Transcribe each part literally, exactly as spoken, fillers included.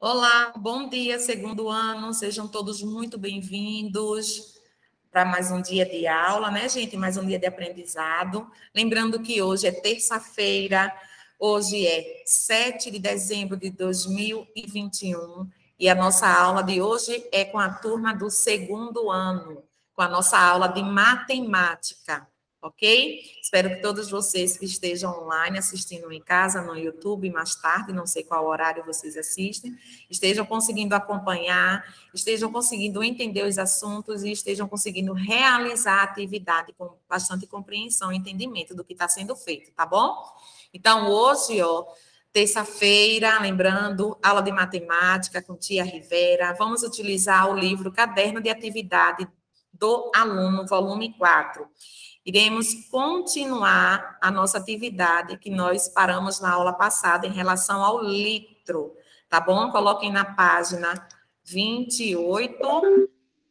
Olá, bom dia, segundo ano, sejam todos muito bem-vindos para mais um dia de aula, né, gente? Mais um dia de aprendizado. Lembrando que hoje é terça-feira, hoje é sete de dezembro de dois mil e vinte e um e a nossa aula de hoje é com a turma do segundo ano, com a nossa aula de matemática. Ok? Espero que todos vocês que estejam online, assistindo em casa, no YouTube, mais tarde, não sei qual horário vocês assistem, estejam conseguindo acompanhar, estejam conseguindo entender os assuntos e estejam conseguindo realizar a atividade com bastante compreensão e entendimento do que está sendo feito, tá bom? Então, hoje, ó, terça-feira, lembrando, aula de matemática com tia Rivera, vamos utilizar o livro Caderno de Atividade do Aluno, volume quatro. Iremos continuar a nossa atividade que nós paramos na aula passada em relação ao litro, tá bom? Coloquem na página vinte e oito,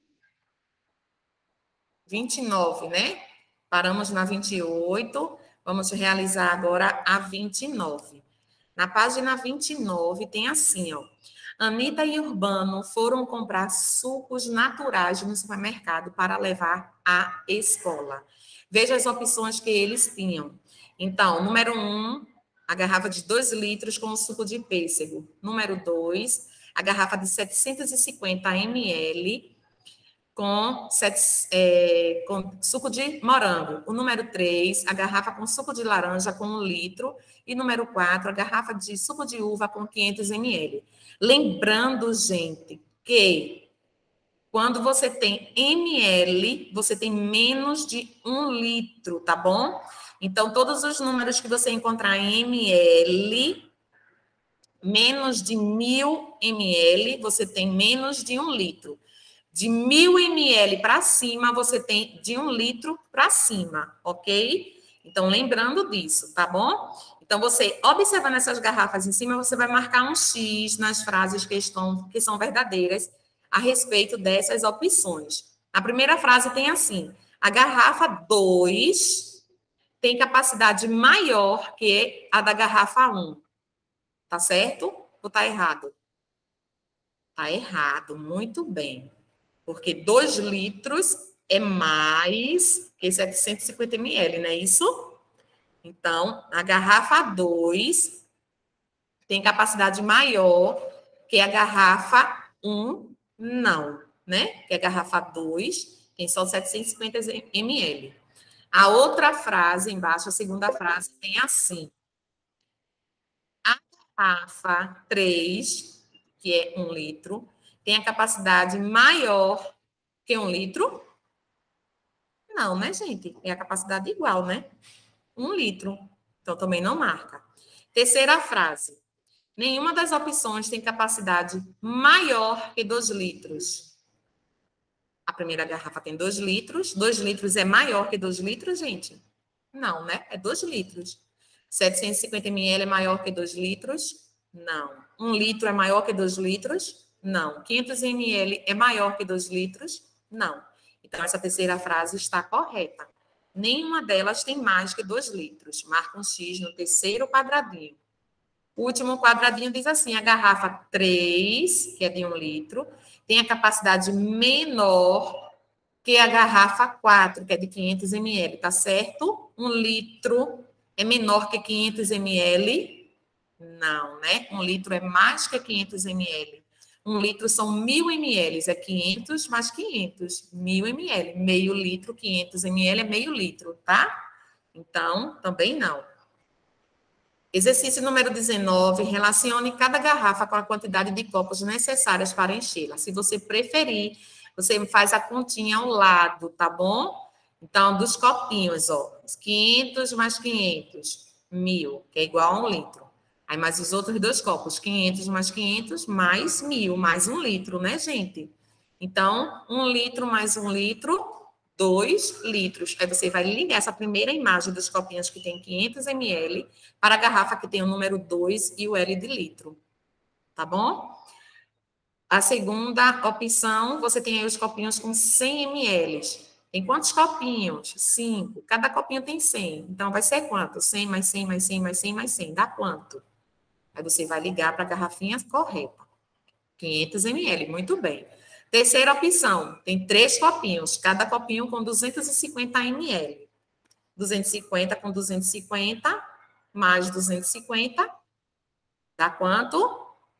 vinte e nove, né? Paramos na vinte e oito, vamos realizar agora a vinte e nove. Na página vinte e nove tem assim, ó. Anita e Urbano foram comprar sucos naturais no supermercado para levar à escola. Veja as opções que eles tinham. Então, número um, a garrafa de dois litros com suco de pêssego. Número dois, a garrafa de setecentos e cinquenta mililitros com, é, com suco de morango. O número três, a garrafa com suco de laranja com um litro. E número quatro, a garrafa de suco de uva com quinhentos mililitros. Lembrando, gente, que quando você tem ml, você tem menos de um litro, tá bom? Então, todos os números que você encontrar em ml, menos de mil ml, você tem menos de um litro. De mil ml para cima, você tem de um litro para cima, ok? Então, lembrando disso, tá bom? Então, você, observando essas garrafas em cima, você vai marcar um X nas frases que, estão, que são verdadeiras a respeito dessas opções. A primeira frase tem assim, a garrafa dois tem capacidade maior que a da garrafa um. Tá certo? Ou tá errado? Tá errado, muito bem. Porque dois litros é mais que setecentos e cinquenta mililitros, não é isso? Então, a garrafa dois tem capacidade maior que a garrafa um, não, né? Que a garrafa dois tem só setecentos e cinquenta mililitros. A outra frase, embaixo, a segunda frase, tem assim. A garrafa três, que é um litro, tem a capacidade maior que um litro? Não, né, gente? É a capacidade igual, né? Um litro. Então, também não marca. Terceira frase. Nenhuma das opções tem capacidade maior que dois litros. A primeira garrafa tem dois litros. dois litros é maior que dois litros, gente? Não, né? É dois litros. setecentos e cinquenta mililitros é maior que dois litros? Não. um litro é maior que dois litros? Não. quinhentos mililitros é maior que dois litros? Não. Então, essa terceira frase está correta. Nenhuma delas tem mais que dois litros. Marca um X no terceiro quadradinho. O último quadradinho diz assim, a garrafa três, que é de um litro, tem a capacidade menor que a garrafa quatro, que é de quinhentos mililitros, tá certo? Um litro é menor que quinhentos mililitros? Não, né? Um litro é mais que quinhentos mililitros. Um litro são mil mililitros, é quinhentos mais quinhentos, mil mililitros. Meio litro, quinhentos mililitros é meio litro, tá? Então, também não. Exercício número dezenove, relacione cada garrafa com a quantidade de copos necessárias para enchê-la. Se você preferir, você faz a continha ao lado, tá bom? Então, dos copinhos, ó, quinhentos mais quinhentos, mil, que é igual a um litro. Aí, mais os outros dois copos, quinhentos mais quinhentos, mais mil, mais um litro, né, gente? Então, um litro mais um litro, dois litros. Aí você vai ligar essa primeira imagem dos copinhos que tem quinhentos mililitros para a garrafa que tem o número dois e o L de litro. Tá bom? A segunda opção, você tem aí os copinhos com cem mililitros. Tem quantos copinhos? Cinco. Cada copinho tem cem. Então, vai ser quanto? cem mais cem mais cem mais cem mais cem. Dá quanto? Aí você vai ligar para a garrafinha correta. quinhentos mililitros, muito bem. Terceira opção, tem três copinhos, cada copinho com duzentos e cinquenta mililitros. duzentos e cinquenta com duzentos e cinquenta, mais duzentos e cinquenta, dá quanto?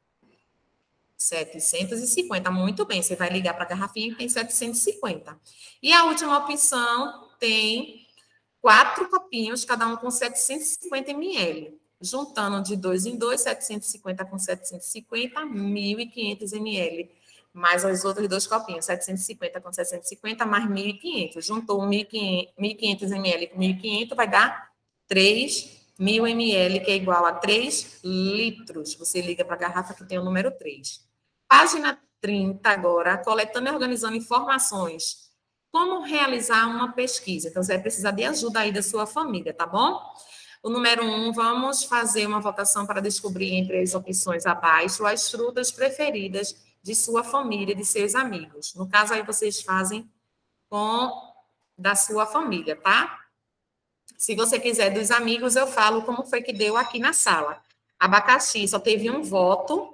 setecentos e cinquenta, muito bem. Você vai ligar para a garrafinha que tem setecentos e cinquenta. E a última opção tem quatro copinhos, cada um com setecentos e cinquenta mililitros. Juntando de dois em dois, setecentos e cinquenta com setecentos e cinquenta, mil e quinhentos mililitros. Mais os outros dois copinhos, setecentos e cinquenta com setecentos e cinquenta, mais mil e quinhentos. Juntou mil e quinhentos mililitros com mil e quinhentos, vai dar três mil mililitros, que é igual a três litros. Você liga para a garrafa que tem o número três. Página trinta agora, coletando e organizando informações. Como realizar uma pesquisa? Então, você vai precisar de ajuda aí da sua família, tá bom? O número um, vamos fazer uma votação para descobrir entre as opções abaixo as frutas preferidas de sua família, de seus amigos. No caso, aí vocês fazem com da sua família, tá? Se você quiser dos amigos, eu falo como foi que deu aqui na sala. Abacaxi só teve um voto.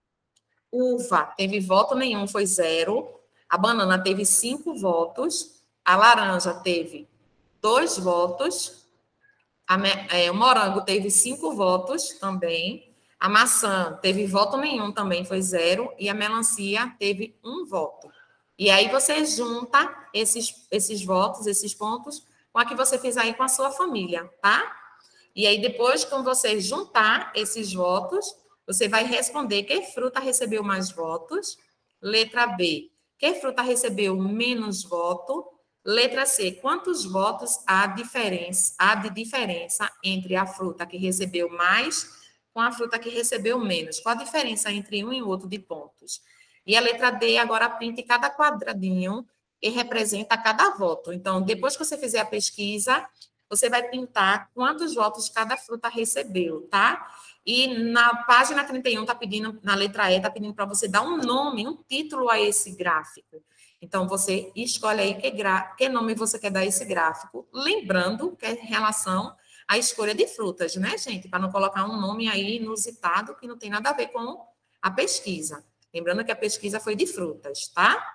Uva teve voto nenhum, foi zero. A banana teve cinco votos. A laranja teve dois votos. A, é, o morango teve cinco votos também. A maçã teve voto nenhum também, foi zero. E a melancia teve um voto. E aí você junta esses, esses votos, esses pontos, com a que você fez aí com a sua família, tá? E aí depois, quando você juntar esses votos, você vai responder que fruta recebeu mais votos. Letra B, que fruta recebeu menos voto. Letra C, quantos votos há, diferença, há de diferença entre a fruta que recebeu mais com a fruta que recebeu menos? Qual a diferença entre um e outro de pontos? E a letra D, agora printe cada quadradinho que representa cada voto. Então, depois que você fizer a pesquisa, você vai pintar quantos votos cada fruta recebeu, tá? E na página trinta e um, tá pedindo, na letra E, está pedindo para você dar um nome, um título a esse gráfico. Então, você escolhe aí que, gra... que nome você quer dar a esse gráfico. Lembrando que é em relação à escolha de frutas, né, gente? Para não colocar um nome aí inusitado que não tem nada a ver com a pesquisa. Lembrando que a pesquisa foi de frutas, tá?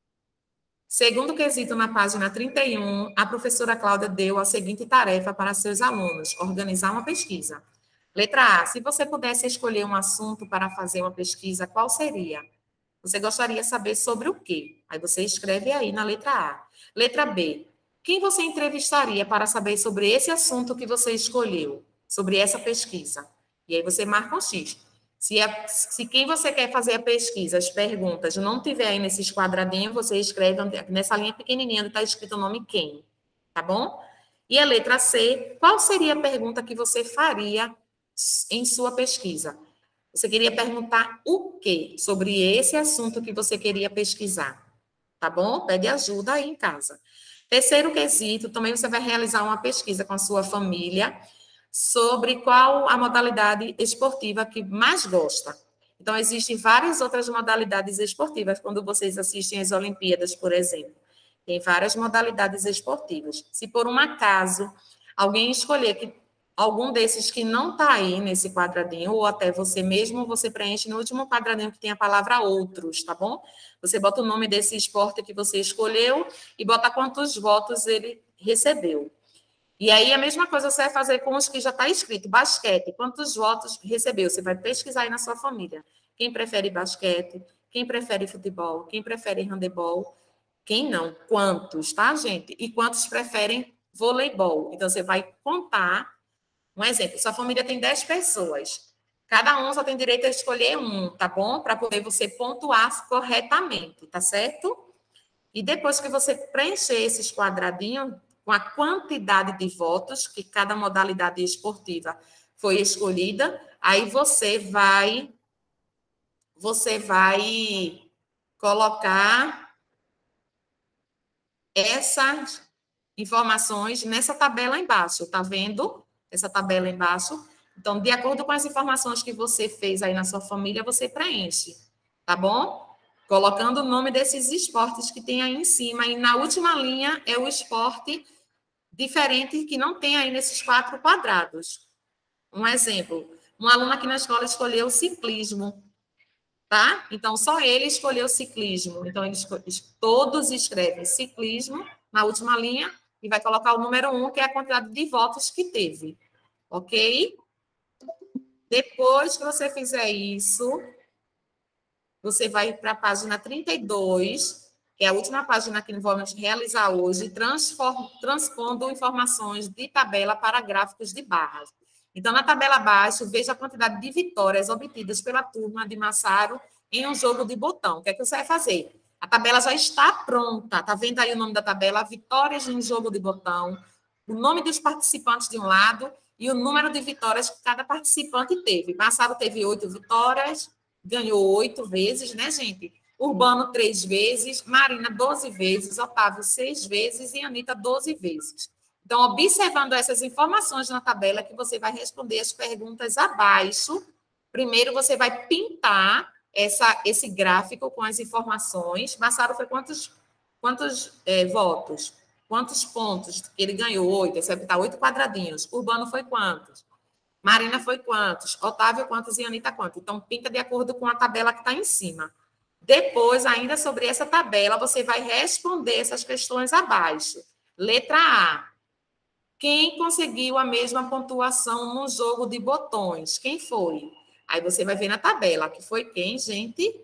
Segundo quesito, na página trinta e um, a professora Cláudia deu a seguinte tarefa para seus alunos: organizar uma pesquisa. Letra A, se você pudesse escolher um assunto para fazer uma pesquisa, qual seria? Você gostaria de saber sobre o quê? Aí você escreve aí na letra A. Letra B, quem você entrevistaria para saber sobre esse assunto que você escolheu, sobre essa pesquisa? E aí você marca um X. Se, a, se quem você quer fazer a pesquisa, as perguntas, não tiver aí nesses quadradinhos, você escreve nessa linha pequenininha onde está escrito o nome quem, tá bom? E a letra C, qual seria a pergunta que você faria em sua pesquisa? Você queria perguntar o quê sobre esse assunto que você queria pesquisar, tá bom? Pede ajuda aí em casa. Terceiro quesito, também você vai realizar uma pesquisa com a sua família sobre qual a modalidade esportiva que mais gosta. Então, existem várias outras modalidades esportivas, quando vocês assistem às Olimpíadas, por exemplo. Tem várias modalidades esportivas. Se por um acaso alguém escolher que algum desses que não está aí nesse quadradinho, ou até você mesmo, você preenche no último quadradinho que tem a palavra outros, tá bom? Você bota o nome desse esporte que você escolheu e bota quantos votos ele recebeu. E aí, a mesma coisa você vai fazer com os que já está escrito, basquete, quantos votos recebeu? Você vai pesquisar aí na sua família. Quem prefere basquete? Quem prefere futebol? Quem prefere handebol? Quem não? Quantos, tá, gente? E quantos preferem voleibol? Então, você vai contar. Um exemplo, sua família tem dez pessoas. Cada um só tem direito a escolher um, tá bom? Para poder você pontuar corretamente, tá certo? E depois que você preencher esses quadradinhos, com a quantidade de votos que cada modalidade esportiva foi escolhida, aí você vai você vai colocar essas informações nessa tabela embaixo, tá vendo? Essa tabela embaixo. Então, de acordo com as informações que você fez aí na sua família, você preenche, tá bom? Colocando o nome desses esportes que tem aí em cima. E na última linha é o esporte diferente que não tem aí nesses quatro quadrados. Um exemplo, uma aluna aqui na escola escolheu ciclismo. tá? Então, só ele escolheu ciclismo. Então, eles todos escrevem ciclismo na última linha e vai colocar o número um, que é a quantidade de votos que teve, ok? Depois que você fizer isso, você vai para a página trinta e dois, que é a última página que vamos realizar hoje, transpondo informações de tabela para gráficos de barras. Então, na tabela abaixo, veja a quantidade de vitórias obtidas pela turma de Massaro em um jogo de botão. O que é que você vai fazer? A tabela já está pronta. Está vendo aí o nome da tabela? Vitórias em um jogo de botão. O nome dos participantes de um lado e o número de vitórias que cada participante teve. Massaro teve oito vitórias, ganhou oito vezes, né, gente? Urbano, três vezes. Marina, doze vezes. Otávio, seis vezes. E Anitta, doze vezes. Então, observando essas informações na tabela, que você vai responder as perguntas abaixo. Primeiro, você vai pintar essa, esse gráfico com as informações. Massaro foi quantos, quantos é, votos? Quantos pontos ele ganhou? Oito. Você vai pintar oito quadradinhos. Urbano foi quantos? Marina foi quantos? Otávio quantos e Anitta quantos? Então, pinta de acordo com a tabela que está em cima. Depois, ainda sobre essa tabela, você vai responder essas questões abaixo. Letra A. Quem conseguiu a mesma pontuação no jogo de botões? Quem foi? Aí você vai ver na tabela que foi quem, gente?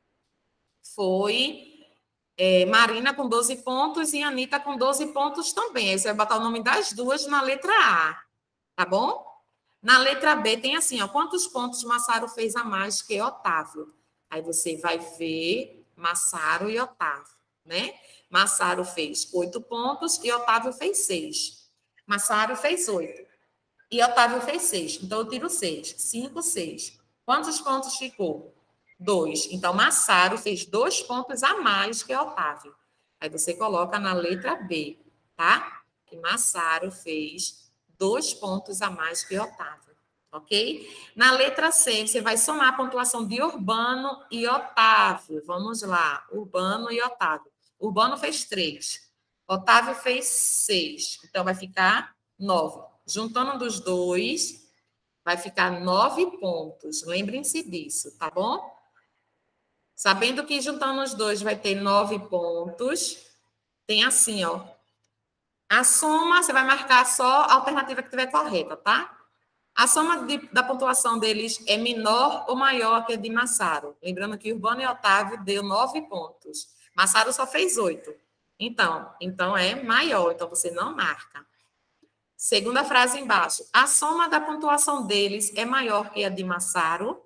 Foi é, Marina com doze pontos e Anitta com doze pontos também. Aí você vai botar o nome das duas na letra A, tá bom? Na letra B tem assim, ó, quantos pontos Massaro fez a mais que Otávio? Aí você vai ver Massaro e Otávio, né? Massaro fez oito pontos e Otávio fez seis. Massaro fez oito e Otávio fez seis. Então, eu tiro seis. cinco, seis. Quantos pontos ficou? dois. Então, Massaro fez dois pontos a mais que Otávio. Aí você coloca na letra B, tá? Que Massaro fez dois pontos a mais que Otávio, ok? Na letra C, você vai somar a pontuação de Urbano e Otávio. Vamos lá, Urbano e Otávio. Urbano fez três. Otávio fez seis. Então, vai ficar nove. Juntando dos dois, vai ficar nove pontos. Lembrem-se disso, tá bom? Sabendo que juntando os dois vai ter nove pontos, tem assim, ó. A soma, você vai marcar só a alternativa que estiver correta, tá? A soma de, da pontuação deles é menor ou maior que a de Massaro. Lembrando que Urbano e Otávio deu nove pontos. Massaro só fez oito. Então, então é maior, então você não marca. Segunda frase embaixo. A soma da pontuação deles é maior que a de Massaro?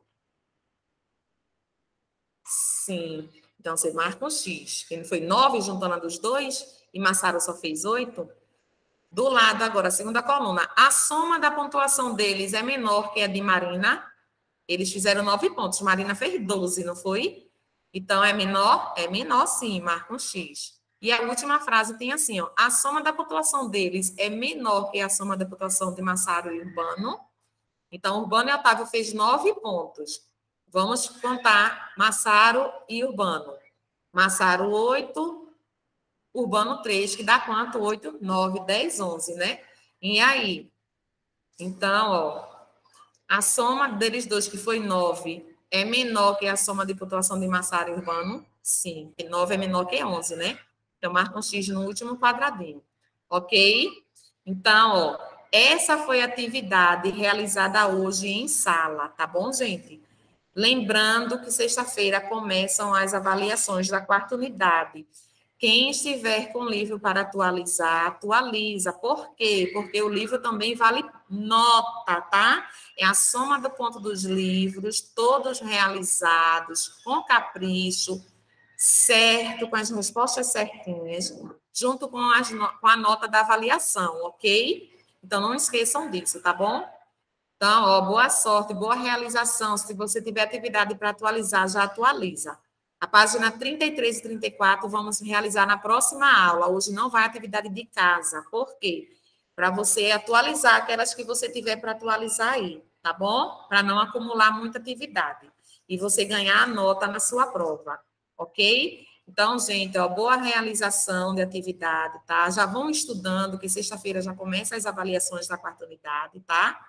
Sim. Então, você marca um X. Que foi nove juntando a dos dois e Massaro só fez oito. Do lado agora, a segunda coluna. A soma da pontuação deles é menor que a de Marina? Eles fizeram nove pontos. Marina fez doze, não foi? Então, é menor? É menor, sim. Marca um X. E a última frase tem assim, ó. A soma da pontuação deles é menor que a soma da pontuação de Massaro e Urbano? Então, Urbano e Otávio fez nove pontos. Vamos contar Massaro e Urbano. Massaro, oito. Urbano, três, que dá quanto? oito, nove, dez, onze, né? E aí? Então, ó, a soma deles dois, que foi nove, é menor que a soma de pontuação de Massaro e Urbano? Sim, porque nove é menor que onze, né? Então, marca um X no último quadradinho. Ok? Então, ó, essa foi a atividade realizada hoje em sala, tá bom, gente? Lembrando que sexta-feira começam as avaliações da quarta unidade. Quem estiver com o livro para atualizar, atualiza. Por quê? Porque o livro também vale nota, tá? É a soma do ponto dos livros, todos realizados, com capricho, certo, com as respostas certinhas, junto com, as, com a nota da avaliação, ok? Então, não esqueçam disso, tá bom? Então, ó, boa sorte, boa realização. Se você tiver atividade para atualizar, já atualiza. A página trinta e três e trinta e quatro vamos realizar na próxima aula. Hoje não vai atividade de casa. Por quê? Para você atualizar aquelas que você tiver para atualizar aí, tá bom? Para não acumular muita atividade. E você ganhar a nota na sua prova, ok? Então, gente, ó, boa realização de atividade, tá? Já vão estudando, que sexta-feira já começa as avaliações da quarta unidade, tá?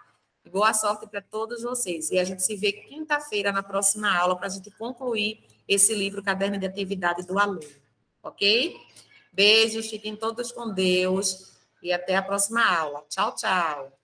Boa sorte para todos vocês. E a gente se vê quinta-feira na próxima aula para a gente concluir esse livro Caderno de Atividade do Aluno. Ok? Beijos, fiquem todos com Deus e até a próxima aula. Tchau, tchau.